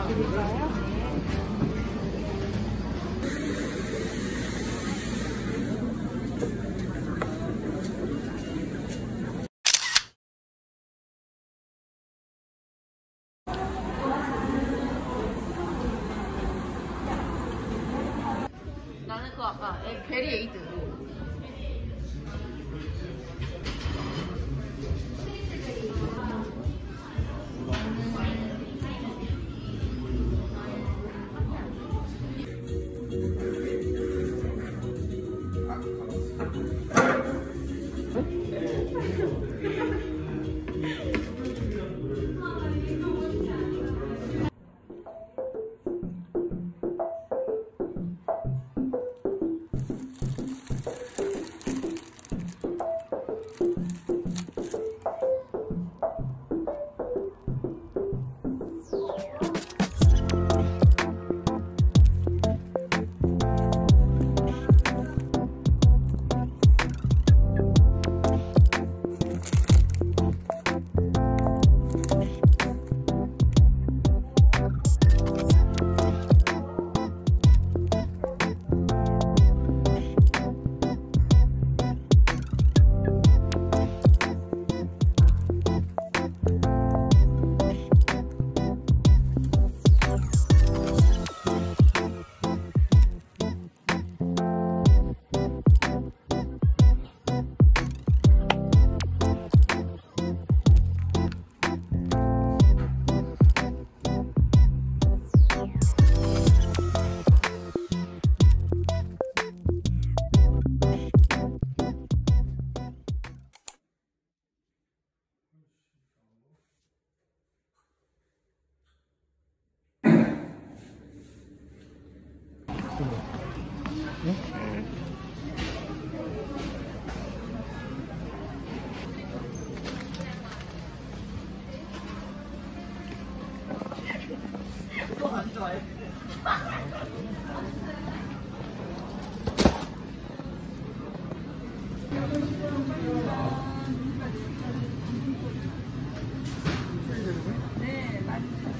나는 그 아까 베리 에이드. 또안 좋아해. 네, 맛있어요.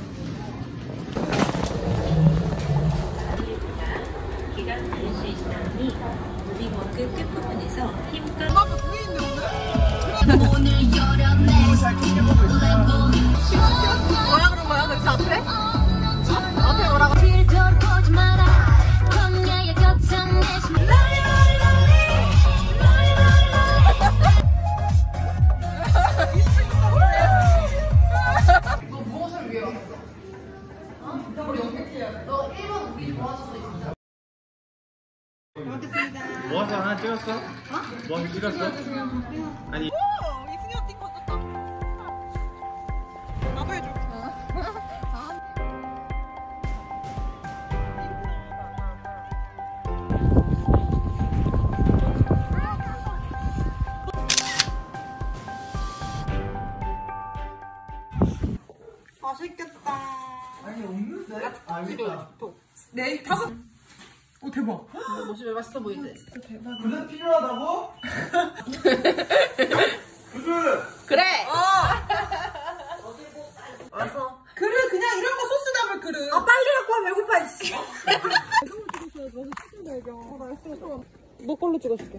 기가 닿을 수 있으니 우리 목끝 끝부분에서 힘껏 엄마 그게 있네 오늘? 오늘 열었네. 뭐라 그런 거야? 그 앞에? 앞에 뭐라고? 뒤를 돌아보지 마라. 광야의 거창 내 심. 너 무엇을 위해 왔어? 어? 우리 연필이야. 너 1번 우리 좋아할 수도 있어. 모아서 하나 찍었어? 어? 모아서 찍었어? 아니 오! 이승이 언니 거 떴다. 나도 해줘. 맛있겠다. 아니 없는데? 알겠다. 네, 5. 오 대박. 모습이 맛있어 보이지? 그릇 필요하다고? 그릇! 그래! 와서. 그릇 그냥 이런 거 소스 담을 그릇. 아 빨리 갖고 와 배고파 이씨. 너 걸로 찍어줄게.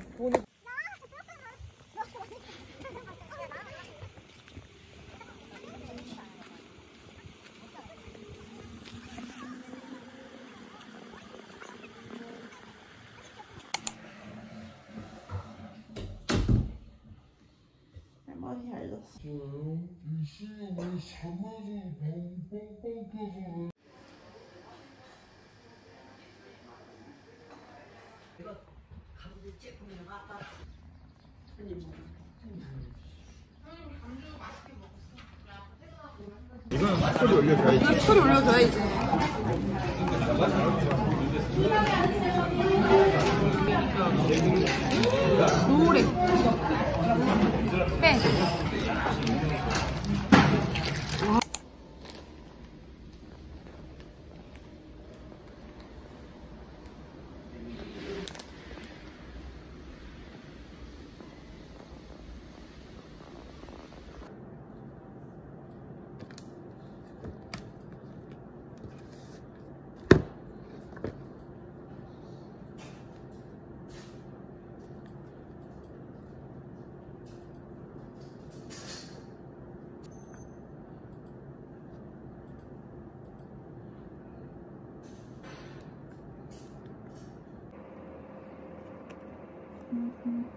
할머니 알렸어. 이 신경을 잠에서 뻥뻥뻥 껴서 이거는 스토리 올려줘야지. 스토리 올려줘야지. 노래. 빼. 응.